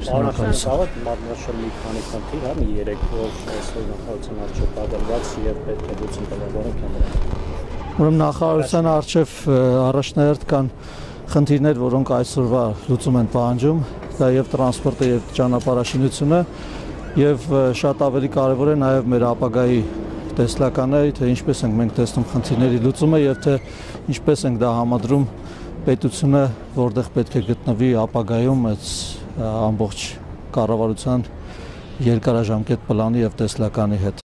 Շնորհակալություն։ Կարող եք մատնաշել մի քանի խնդիր, հա, մի 3 որ այսօր նախարարության առջև կադրված եւ պետք է լուծում տվեք դրանք։ Ուրեմն նախարարության առջև առաջնահերթ կան խնդիրներ, որոնք այսօրվա լուծում են պահանջում, դա եւ տրանսպորտը եւ ճանապարհաշինությունը եւ շատ ավելի կարեւոր է նաեւ մեր ապագայի տեսլականը, թե ինչպես ենք մենք տեսնում խնդիրների լուծումը եւ թե ինչպես ենք դա համադրում պետությունը, որտեղ պետք է գտնվի ապագայում այս ամբողջ կառավարության երկարաժամկետ պլանի եւ տեսլականի հետ։